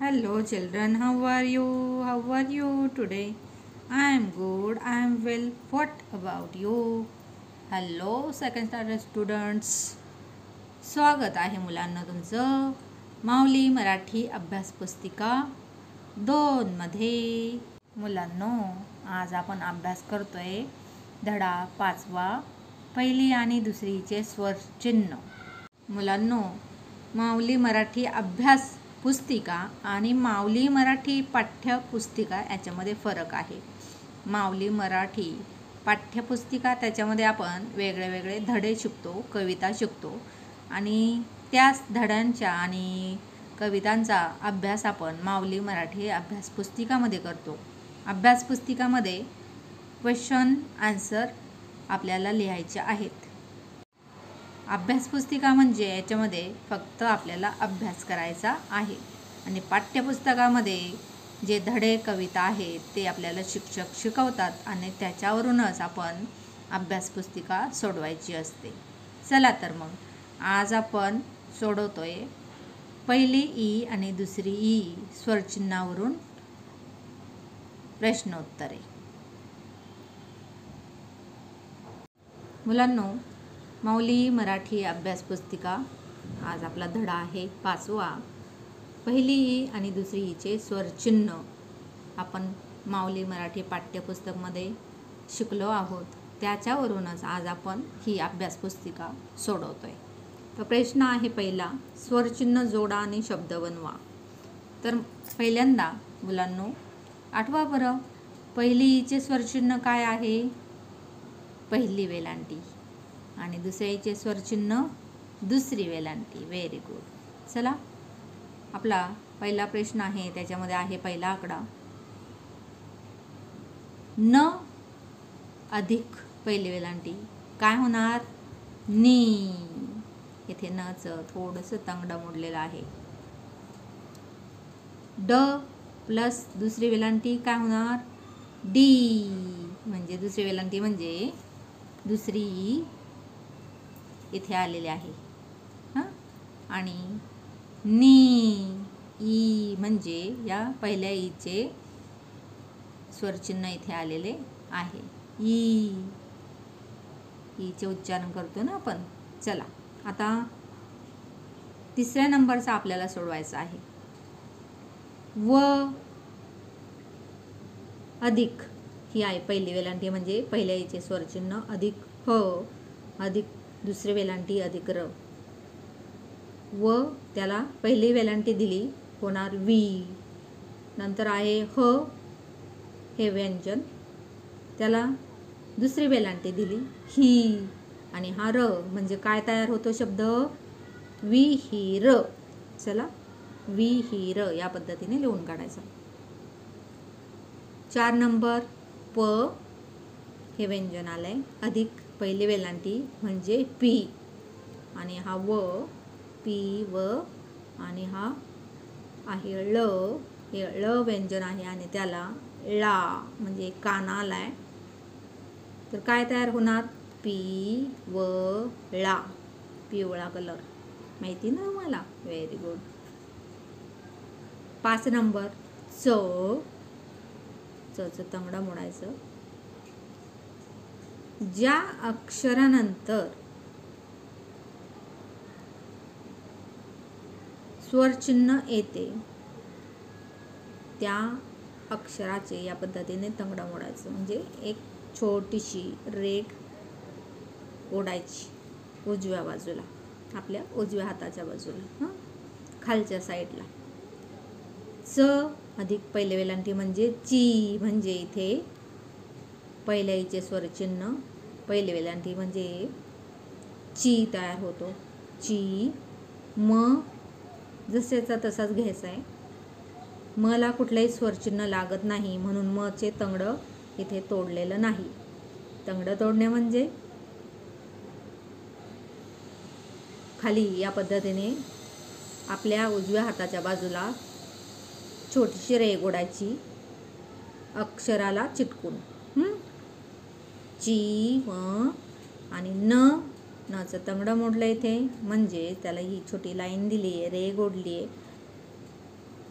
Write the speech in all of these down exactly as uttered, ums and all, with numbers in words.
Hello children, how are you? How are you today? I am good, I am well. What about you? Hello second standard students. स्वागत आहे मुलांना तुमचं माऊली मराठी अभ्यास पुस्तिका दोनमध्ये. मुलांनो, आज आपण अभ्यास करतोय धडा पाचवा, पहिली आणि दुसरीचे स्वर चिन्ह. मुलांनो, माऊली मराठी अभ्यास पुस्तिका आणि माऊली मराठी पाठ्यपुस्तिका याच्यामध्ये फरक आहे. माऊली मराठी पाठ्यपुस्तिका त्याच्यामध्ये आपण वेगळे वेगळे धडे शिकतो, कविता शिकतो आणि त्याच धड्यांच्या आणि कवितांचा अभ्यास आपण माऊली मराठी अभ्यास पुस्तिकामध्ये करतो. अभ्यास पुस्तिकामध्ये क्वेश्चन आन्सर आपल्याला लिहायचे आहेत. अभ्यास पुस्तिका म्हणजे याच्यामध्ये फक्त आपल्याला अभ्यास करायचा आहे आणि पाठ्यपुस्तकामध्ये जे धडे कविता आहेत ते आपल्याला शिक्षक शिकवतात आणि त्याच्यावरूनच आपण अभ्यास पुस्तिका सोडवायची असते. चला तर मग आज आपण सोडवतोय पहिली ई आणि दुसरी ई स्वरचिन्हावरून प्रश्नोत्तरे. मुलांनो, माऊली मराठी अभ्यास पुस्तिका आज आपला धडा आहे पाचवा, पहिली ई आणि दुसरी ईचे स्वरचिन्ह आपण माऊली मराठी पाठ्यपुस्तकमध्ये शिकलो आहोत. त्याच्यावरूनच आज आपण ही अभ्यास पुस्तिका सोडवतोय. तर प्रश्न आहे पहिला, स्वरचिन्ह जोडा आणि शब्द बनवा. तर पहिल्यांदा मुलांनो आठवा बरं, पहिली ईचे स्वरचिन्ह काय आहे? पहिली वेलांटी. आणि दुसऱ्याचे स्वरचिन्ह दुसरी वेलांटी. Very good. चला, आपला पहिला प्रश्न आहे त्याच्यामध्ये आहे पहिला आकडा न अधिक पहिली वेलांटी काय होणार? नी. इथे नचं थोडंसं तंगडं मोडलेलं आहे. ड प्लस दुसरी वेलांटी काय होणार? डी. म्हणजे दुसरी वेलांटी म्हणजे दुसरी इथे आलेले आहे. हां, आणि नी ई म्हणजे या पहिल्या ईचे स्वरचिन्ह इथे आलेले आहे. ई ईचे उच्चारण करतो ना आपण. चला, आता तिसऱ्या नंबरचा आपल्याला सोडवायचा आहे. व अधिक ही आहे पहिली वेलांटी म्हणजे पहिल्या ईचे स्वरचिन्ह अधिक ह अधिक दुसरी वेलांटी अधिक र. व त्याला पहिली वेलांटी दिली होणार वी. नंतर आहे ह हे व्यंजन, त्याला दुसरी वेलांटी दिली ही. आणि हा र म्हणजे काय तयार होतो शब्द? विहीर. चला, विहीर या पद्धतीने लिहून काढायचं. चार नंबर प हे व्यंजन आलंय अधिक पहिली वेलांटी म्हणजे पी. आणि हा व पी व आणि हा आहे ळ हे ळ व्यंजन आहे आणि त्याला ळा म्हणजे काना आलाय. तर काय तयार होणार? पी व ळा. पिवळा कलर. माहिती ना मला? Very good. पाच नंबर च च तंगडा मोडायचं. ज्या अक्षरानंतर स्वरचिन्ह येते त्या अक्षराचे या पद्धतीने तंगडा मोडायचं. म्हणजे एक छोटीशी रेघ ओढायची उजव्या बाजूला, आपल्या उजव्या हाताच्या बाजूला, हां खालच्या साईडला. च अधिक पहिले वेलांटी म्हणजे ची. म्हणजे इथे पहिल्या ईचे स्वरचिन्ह पहिले वेलांटी म्हणजे ची तयार होतो. ची. म जसेचा तसाच घ्यायचा आहे. मला कुठलंही स्वरचिन्ह लागत नाही म्हणून म चे तंगडं इथे तोडलेलं नाही. तंगडं तोडणे म्हणजे खाली या पद्धतीने आपल्या उजव्या हाताच्या बाजूला छोटीशी रेघ ओढायची अक्षराला चिटकून. ची व आणि न नचं तंगडं मोडलं इथे म्हणजे त्याला ही छोटी लाईन दिली आहे, रेघ ओढली आहे.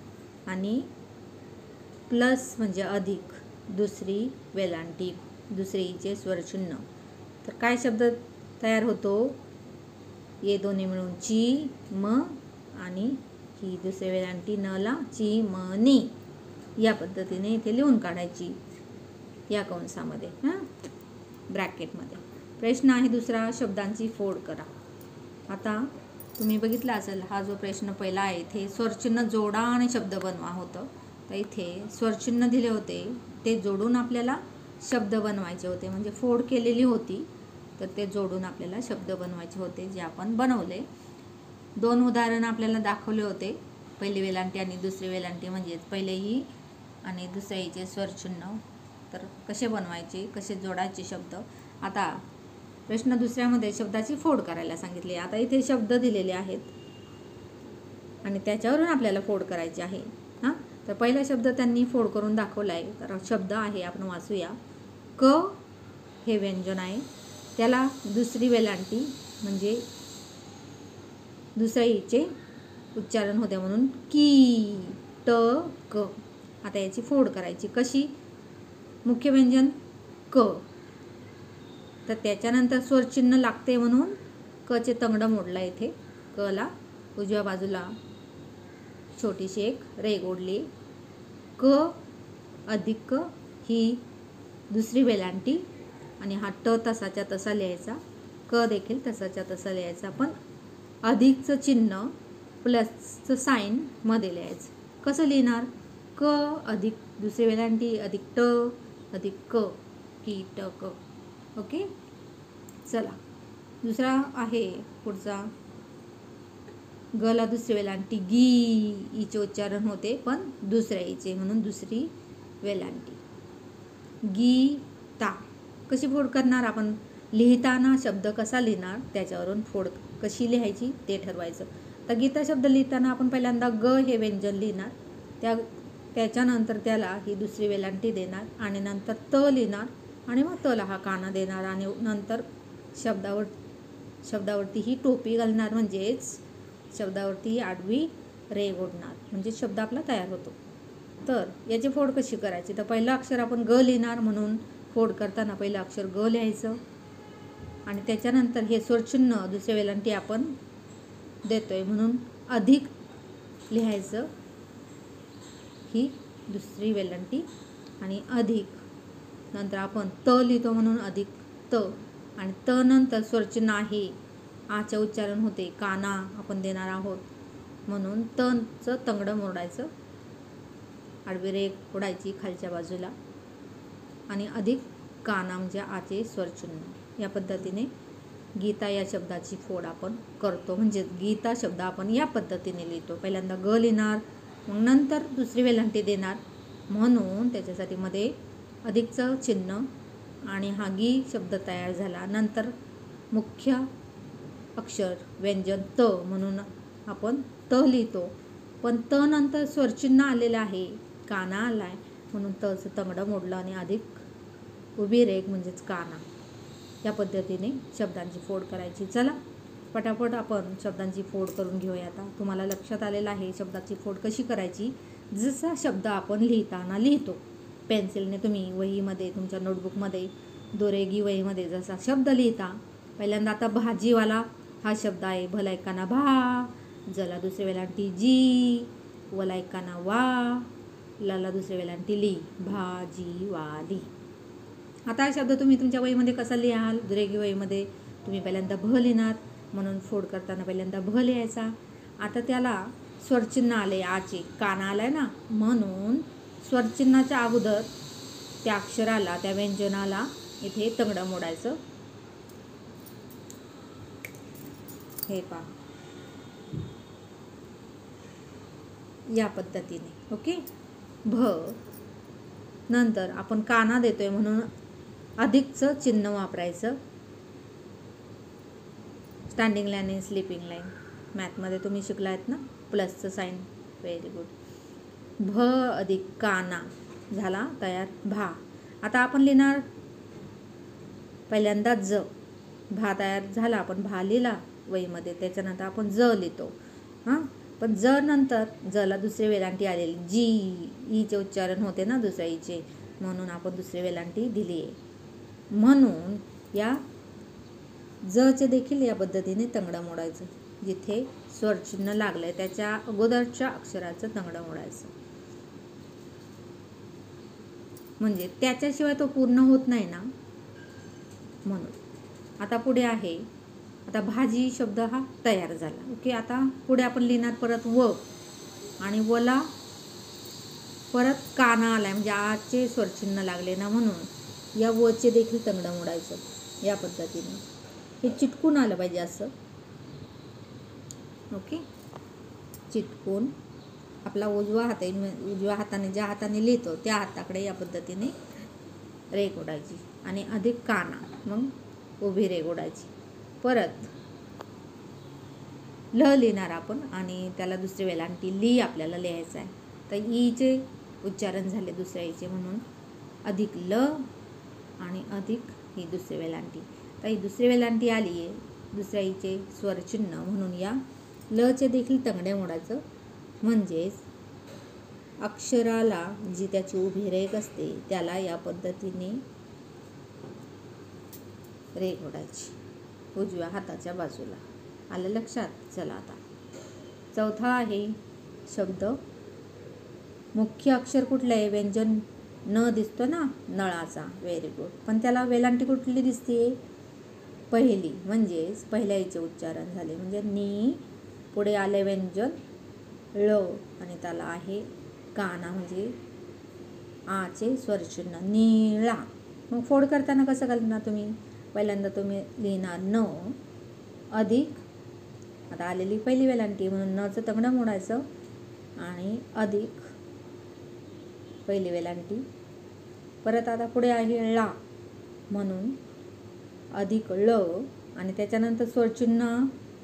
आणि प्लस म्हणजे अधिक दुसरी वेलांटी दुसरीचे स्वरचिन्ह. तर काय शब्द तयार होतो? ये दोन्ही मिळून ची म आणि ही दुसरी वेलांटी न ला ची म नी. या पद्धतीने इथे लिहून काढायची या कंसामध्ये, हां ब्रॅकेटमध्ये. प्रश्न आहे दुसरा, शब्दांची फोड करा. आता तुम्ही बघितलं असेल हा जो प्रश्न पहिला आहे इथे स्वरचिन्ह जोडा आणि शब्द बनवा होतं. तर इथे स्वरचिन्ह दिले होते ते जोडून आपल्याला शब्द बनवायचे होते, म्हणजे फोड केलेली होती तर ते जोडून आपल्याला शब्द बनवायचे होते, जे आपण बनवले. दोन उदाहरण आपल्याला दाखवले होते, पहिली वेलांटी आणि दुसरी वेलांटी, म्हणजेच पहिले ही आणि दुसऱ्या हिचे स्वरचिन्ह. तर कसे बनवायचे, कसे जोडायचे शब्द. आता प्रश्न दुसऱ्यामध्ये शब्दाची फोड करायला सांगितली. आता इथे शब्द दिलेले आहेत आणि त्याच्यावरून आपल्याला फोड करायची आहे. हां तर पहिला शब्द त्यांनी फोड करून दाखवला आहे. तर शब्द आहे, आपण वाचूया. क हे व्यंजन आहे, त्याला दुसरी वेलांटी म्हणजे दुसऱ्या हिचे उच्चारण होते म्हणून की ट क. आता याची फोड करायची कशी? मुख्य व्यंजन क, तर त्याच्यानंतर स्वरचिन्ह लागते म्हणून क चे तंगड मोडला. इथे क ला उजव्या बाजूला छोटीशी एक रेघ ओढली. क अधिक क ही दुसरी वेलांटी आणि हा ट तसाच्या तसा लिहायचा, क देखील तसाच्या तसा लिहायचा, पण अधिकचं चिन्ह प्लसचं साईन मध्ये लिहायचं. कसं लिहिणार? क अधिक दुसरी वेलांटी अधिक ट अधिक क की ट क. ओके, चला दुसरा आहे पुढचा. ग ला दुसरी वेलांटी गी, ईचे उच्चारण होते पण दुसऱ्या ईचे म्हणून दुसरी वेलांटी गीता. कशी फोड करणार आपण? लिहिताना शब्द कसा लिहिणार त्याच्यावरून फोड कशी लिहायची ते ठरवायचं. तर गीता शब्द लिहिताना आपण पहिल्यांदा ग हे व्यंजन लिहिणार, त्या त्याच्यानंतर त्याला ही दुसरी वेलांटी देणार आणि नंतर त लिहिणार आणि मग तला हा काना देणार आणि नंतर शब्दावर शब्दावरती ही टोपी घालणार, म्हणजेच शब्दावरती ही आडवी रेघ ओढणार, म्हणजे शब्द आपला तयार होतो. तर याची फोड कशी करायची? तर पहिलं अक्षर आपण ग लिहिणार, म्हणून फोड करताना पहिलं अक्षर ग लिहायचं आणि त्याच्यानंतर हे स्वरचिन्ह दुसऱ्या वेलांटी आपण देतोय म्हणून अधिक लिहायचं, ही दुसरी वेलांटी आणि अधिक नंतर आपण त लिहितो म्हणून अधिक त आणि त नंतर स्वरचिन्ह आहे, आचं उच्चारण होते, काना आपण देणार आहोत म्हणून तचं तंगड मोडायचं, आडवी रेघ ओढायची खालच्या बाजूला आणि अधिक काना म्हणजे आचे स्वरचिन्ह. या पद्धतीने गीता या शब्दाची फोड आपण करतो, म्हणजे गीता शब्द आपण या पद्धतीने लिहितो. पहिल्यांदा ग लिहिणार, मग नंतर दुसरी वेलांटी देणार म्हणून त्याच्यासाठी मध्ये अधिकचं चिन्ह आणि हा गी शब्द तयार झाला. नंतर मुख्य अक्षर व्यंजन त म्हणून आपण त लिहितो, पण त नंतर स्वरचिन्ह आलेलं आहे, काना आलाय म्हणून तचं तंगडं मोडलं आणि अधिक उभी रेघ म्हणजेच काना. या पद्धतीने शब्दांची फोड करायची. चला पटापट आपण शब्दांची फोड करून घेऊया. आता तुम्हाला लक्षात आलेलं आहे शब्दाची फोड कशी करायची. जसा शब्द आपण लिहिताना लिहितो, पेन्सिलने तुम्ही वहीमध्ये तुमच्या नोटबुकमध्ये दोरेगी वहीमध्ये जसा शब्द लिहिता, पहिल्यांदा आता भाजीवाला हा शब्द आहे, भला एकाना भा, जला दुसऱ्या वेलांटी जी, वला एकाना वा, लाला दुसऱ्या वेलांटी ली, भाजी वाली. आता हा शब्द तुम्ही तुमच्या वहीमध्ये कसा लिहाल? दुरेगी वहीमध्ये तुम्ही पहिल्यांदा भ लिहिणार, म्हणून फोड करताना पहिल्यांदा भ लिहायचा. आता त्याला स्वरचिन्ह आले, आचे काना आलाय ना, म्हणून स्वरचिन्हाच्या अगोदर त्या अक्षराला त्या व्यंजनाला इथे तंगडं मोडायचं. हे पहा या पद्धतीने. ओके, भ नंतर आपण काना देतोय म्हणून अधिकचं चिन्ह वापरायचं, स्टँडिंग लाईन आणि स्लीपिंग लाईन मॅथमध्ये तुम्ही शिकलायत ना, प्लसचं साईन. Very good. भ अधिक काना झाला तयार भा. आता आपण लिहिणार पहिल्यांदा ज, भा तयार झाला, आपण भा लिहिला वहीमध्ये, त्याच्यानंतर आपण ज लिहितो. हां पण ज नंतर जला दुसरी वेलांटी आलेली, जी ईचे उच्चारण होते ना दुसऱ्या ईचे, म्हणून आपण दुसरी वेलांटी दिली आहे. म्हणून या जचे देखील या पद्धतीने तंगडं मोडायचं. जिथे स्वरचिन्ह लागलंय त्याच्या अगोदरच्या अक्षराचं तंगडं मोडायचं. म्हणजे त्याच्याशिवाय तो पूर्ण होत नाही ना, म्हणून. आता पुढे आहे, आता भाजी शब्द हा तयार झाला. ओके, आता पुढे आपण लिहिणार परत व, आणि वला परत काना आलाय म्हणजे आचे स्वरचिन्ह लागले ना, म्हणून या वचे देखील तंगडं मोडायचं या पद्धतीने. हे चिटकून आलं पाहिजे असं. ओके, चिटकून आपला उजवा हात उजव्या हाताने ज्या हाताने लिहितो त्या हाताकडे या पद्धतीने रेघ ओढायची आणि अधिक काना, मग उभी रेघ ओढायची. परत ल लिहिणार आपण आणि त्याला दुसरी वेलांटी ली आपल्याला लिहायचं आहे. तर ईचे उच्चारण झाले दुसऱ्या ईचे, म्हणून अधिक ल आणि अधिक ही दुसरी वेलांटी. तर ही दुसरी वेलांटी आली आहे दुसऱ्या ईचे स्वरचिन्ह, म्हणून या लचे देखील तंगडे मोडायचं. म्हणजेच अक्षराला जी त्याची उभी रेघ असते त्याला या पद्धतीने रेघ ओढायची उजव्या हाताच्या बाजूला. आलं लक्षात? चला आता चौथा आहे शब्द. मुख्य अक्षर कुठलं आहे? व्यंजन न दिसतो ना नळाचा, व्हेरी गुड. पण त्याला वेलांटी कुठली दिसते? पहिली, म्हणजेच पहिल्या ईचे उच्चारण झाले. म्हणजे नी, पुढे आले व्यंजन ळ आणि त्याला आहे काना म्हणजे आचे स्वरचिन्ह निळा. मग फोड करताना कसं करणार तुम्ही? पहिल्यांदा तुम्ही लिहिणार न अधिक, आता आलेली पहिली वेलांटी म्हणून नचं तंगडं मोडायचं आणि अधिक पहिली वेलांटी. परत आता पुढे आहे ळा म्हणून अधिक ळ आणि त्याच्यानंतर स्वरचिन्ह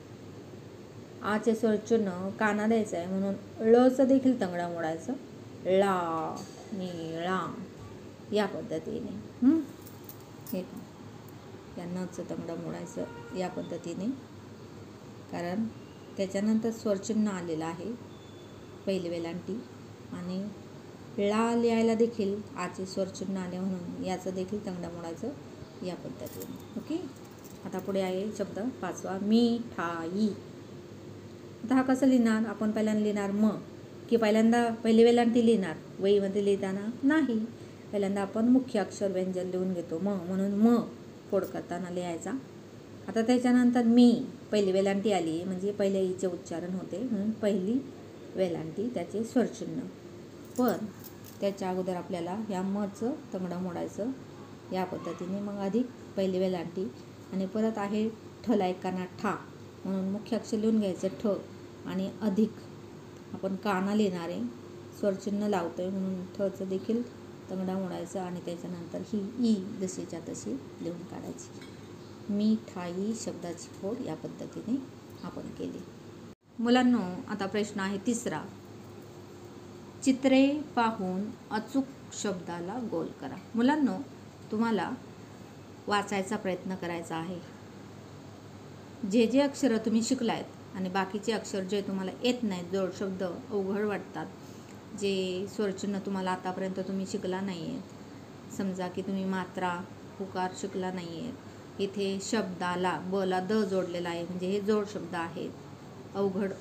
आचे स्वरचिन्ह काना द्यायचं आहे, म्हणून ळचं देखील तंगडं मोडायचं. ला निळा या पद्धतीने. हे या नचं तंगडं मोडायचं या पद्धतीने, कारण त्याच्यानंतर स्वरचिन्ह आलेलं आहे पहिली वेलांटी आणि ला लिहायला देखील आचे स्वरचिन्ह आले, म्हणून याचं देखील तंगडं मोडायचं या पद्धतीने. ओके, आता पुढे आहे शब्द पाचवा मिठाई. आता हा कसं लिहिणार? आपण पहिल्यांदा लिहिणार म, की पहिल्यांदा पहिली वेलांटी लिहिणार वहीमध्ये लिहिताना? नाही, पहिल्यांदा आपण मुख्य अक्षर व्यंजन लिहून घेतो म, म्हणून म फोड करताना लिहायचा. आता त्याच्यानंतर मी पहिली वेलांटी आली म्हणजे पहिल्या ईचे उच्चारण होते, म्हणून पहिली वेलांटी त्याचे स्वरचिन्ह. पण त्याच्या अगोदर आपल्याला ह्या मचं तंगडं मोडायचं या पद्धतीने. मग अधिक पहिली वेलांटी आणि परत आहे ठला एकाना ठा, म्हणून मुख्य अक्षर लिहून घ्यायचं ठ आणि अधिक आपण काना लिहिणारे स्वरचिन्ह लावतोय, म्हणून ठचं देखील तंगडा मोडायचं आणि त्याच्यानंतर ही ई जशीच्या तशी लिहून काढायची. मिठाई शब्दाची फोड या पद्धतीने आपण केली. मुलांनो, आता प्रश्न आहे तिसरा. चित्रे पाहून अचूक शब्दाला गोल करा. मुलांनो, तुम्हाला वाचायचा प्रयत्न करायचा आहे. जे जे अक्षरं तुम्ही शिकलायत आणि बाकीचे अक्षर जे तुम्हाला येत नाहीत, जोड शब्द अवघड वाटतात, जे स्वरचिन्ह तुम्हाला आतापर्यंत तुम्ही शिकला नाही आहेत, समजा की तुम्ही मात्रा पुकार शिकला नाही आहेत, इथे शब्दाला बला द जोडलेला आहे म्हणजे हे जोड शब्द आहेत, अवघड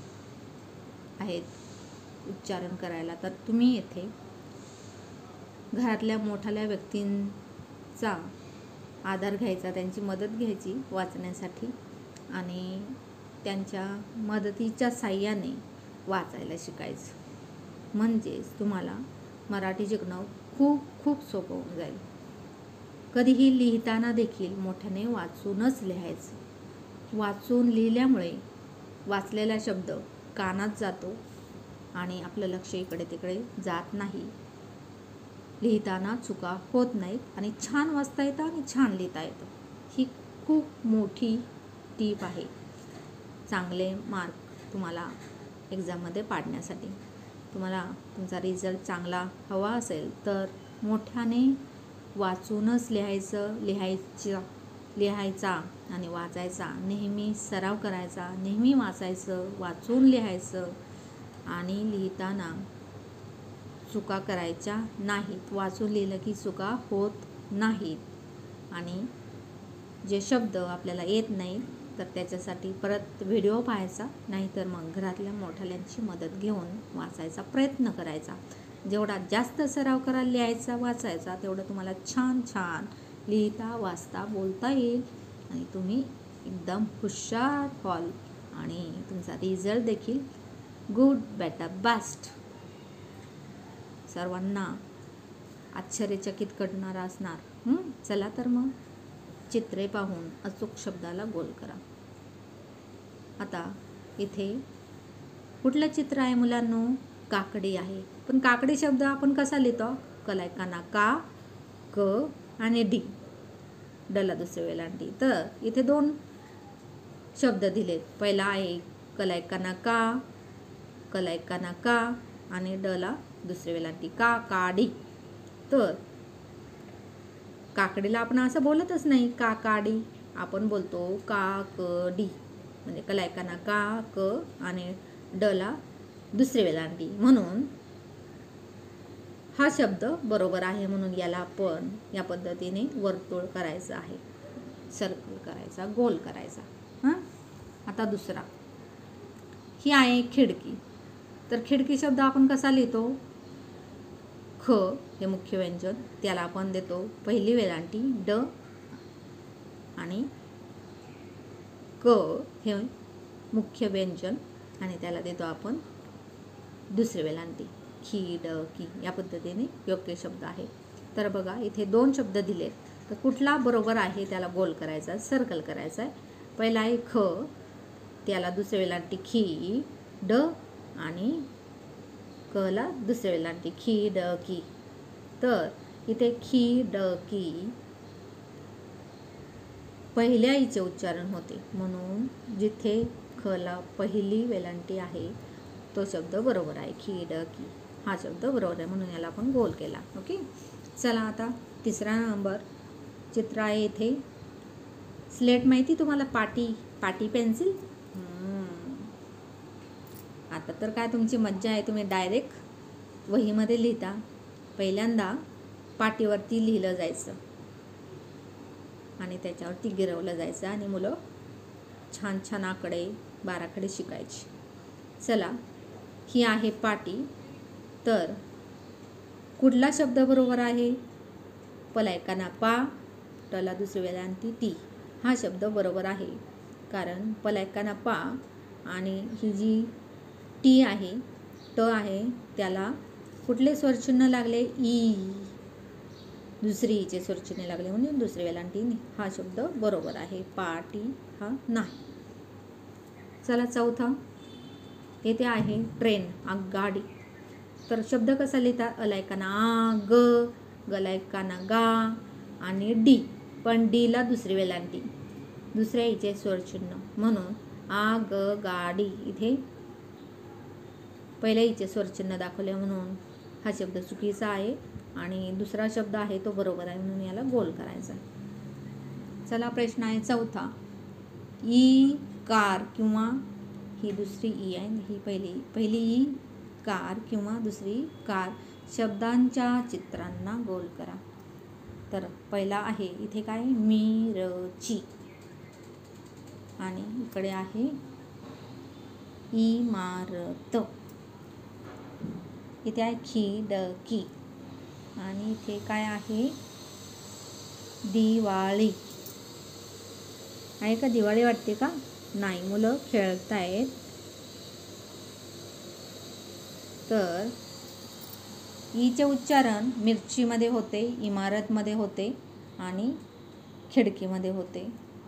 आहेत उच्चारण करायला, तर तुम्ही येथे घरातल्या मोठ्या व्यक्तींचा आधार घ्यायचा, त्यांची मदत घ्यायची वाचण्यासाठी आणि त्यांच्या मदतीच्या साह्याने वाचायला शिकायचं. म्हणजेच तुम्हाला मराठी शिकणं खूप खूप सोपं होऊन जाईल. कधीही लिहिताना देखील मोठ्याने वाचूनच लिहायचं. वाचून लिहिल्यामुळे वाचलेला शब्द कानात जातो आणि आपलं लक्ष इकडे तिकडे जात नाही. लिहिताना चुका होत नाहीत आणि छान वाचता येतं आणि छान लिहिता येतं. ही खूप मोठी टीप आहे चांगले मार्क तुम्हाला एक्झाममध्ये पाडण्यासाठी. तुम्हाला तुमचा रिझल्ट चांगला हवा असेल तर मोठ्याने वाचूनच लिहायचं लिहायचं लिहायचा आणि वाचायचा नेहमी सराव करायचा. नेहमी वाचायचं, वाचून लिहायचं आणि लिहिताना चुका करायच्या नाहीत. वाचून लिहिलं की चुका होत नाहीत. आणि जे शब्द आपल्याला येत नाही तर त्याच्यासाठी परत व्हिडिओ पाहायचा, नाहीतर मग घरातल्या मोठ्याल्यांची मदत घेऊन वाचायचा प्रयत्न करायचा. जेवढा जास्त सराव कराल लिहायचा वाचायचा तेवढं तुम्हाला छान छान लिहिता वाचता बोलता येईल आणि तुम्ही एकदम हुशार व्हाल आणि तुमचा रिझल्ट देखील गुड बेटर बेस्ट सर्वांना आश्चर्यचकित करणारा असणार. चला तर मग चित्रे पाहून अचूक शब्दाला गोल करा. आता इथे कुठलं चित्र आहे मुलांनो? काकडी आहे. पण काकडी शब्द आपण कसा लिहितो? कलाय काना का, क आणि डी, डला दुसऱ्या वेलांटी. तर इथे दोन शब्द दिलेत. पहिला आहे कलाय काना का, कलाय काना का आणि डला दुसऱ्या वेलांटी का काडी. तर काकडीला आपण असं बोलतच नाही का काडी, आपण बोलतो का क डी, म्हणजे कलाय काना का, क आणि डला दुसरी वेलांटी. म्हणून हा शब्द बरोबर आहे. म्हणून याला आपण या पद्धतीने वर्तुळ करायचं आहे, सर्कल करायचा, गोल करायचा. हां, आता दुसरा ही आहे खिडकी. तर खिडकी शब्द आपण कसा लिहितो? ख हे मुख्य व्यंजन, त्याला आपण देतो पहिली वेलांटी ड आणि क हे मुख्य व्यंजन आणि त्याला देतो आपण दुसरी वेलांटी खी ड की. या पद्धतीने योग्य शब्द आहे. तर बघा इथे दोन शब्द दिलेत, तर कुठला बरोबर आहे त्याला गोल करायचा, सर्कल करायचा आहे. पहिला आहे ख, त्याला दुसरी वेलांटी खी ड आणि कला दुसऱ्या वेलांटी खी ड की. तर इथे खी ड की पहिल्या ईचे उच्चारण होते, म्हणून जिथे खला पहिली वेलांटी आहे तो शब्द बरोबर आहे. खी ड की हा शब्द बरोबर आहे, म्हणून याला आपण गोल केला. ओके, चला आता तिसरा नंबर चित्र आहे. इथे स्लेट माहिती तुम्हाला, पाटी पाटी पेन्सिल. आता तर काय तुमची मज्जा आहे, तुम्ही डायरेक्ट वहीमध्ये लिहिता. पहिल्यांदा पाटीवरती लिहिलं जायचं आणि त्याच्यावरती गिरवलं जायचं आणि मुलं छान छान आकडे बाराकडे शिकायची. चला, ही आहे पाटी. तर कुठला शब्द बरोबर आहे? पलायकाना पा, टला दुसरी वेलांटी टी. हा शब्द बरोबर आहे, कारण पलायकाना पा आणि ही जी टी आहे, ट आहे, त्याला कुठले स्वरचिन्ह लागले? ई. दुसरी ईचे स्वरचिन्ह लागले म्हणून दुसरी वेलांटी. हा शब्द बरोबर आहे. पाटी हा नाही. चला चौथा, येथे आहे ट्रेन, आगगाडी. तर शब्द कसा लिहितात? अलायकाना आ, ग, गलायकाना गा आणि डी, पण डीला दुसरी वेलांटी, दुसऱ्या ईचे स्वरचिन्ह, म्हणून आ ग गाडी. इथे पहिल्या ईचे स्वरचिन्ह दाखवले म्हणून हा शब्द चुकीचा आहे आणि दुसरा शब्द आहे तो बरोबर आहे, म्हणून याला गोल करायचा. चला प्रश्न आहे चौथा. ई कार किंवा ही दुसरी ई आहे, ही पहिली पहिली ई कार किंवा दुसरी कार शब्दांच्या चित्रांना गोल करा. तर पहिला आहे इथे काय? मिरची आणि इकडे आहे इमारत. इथे आहे खिडकी आणि इथे काय आहे? दिवाळी. आहे का? दिवाळी वाटते का? नाही, मुलं खेळतायत. तर ईचे उच्चारण मिरचीमध्ये होते, इमारतमध्ये होते आणि खिडकीमध्ये होते.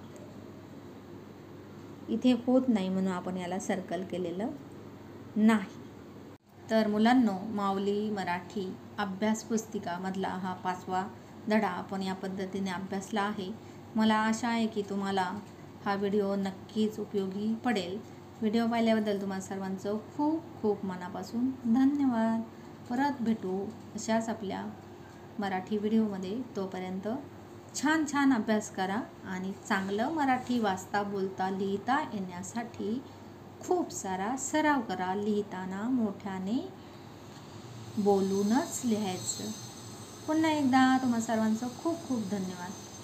इथे होत नाही म्हणून आपण याला सर्कल केलेलं नाही. तर मुलांनो, माऊली मराठी अभ्यास पुस्तिकामधला हा पाचवा धडा आपण या पद्धतीने अभ्यासला आहे. मला आशा आहे की तुम्हाला हा व्हिडिओ नक्कीच उपयोगी पडेल. व्हिडिओ पाहिल्याबद्दल तुम्हाला सर्वांचं खूप खूप मनापासून धन्यवाद. परत भेटू अशाच आपल्या मराठी व्हिडिओमध्ये. तोपर्यंत छान छान अभ्यास करा आणि चांगलं मराठी वाचता बोलता लिहिता येण्यासाठी खूप सारा सराव करा. लिहिताना मोठ्याने बोलूनच लिहायचं. पुन्हा एकदा तुम्हा सर्वांचं खूप खूप धन्यवाद.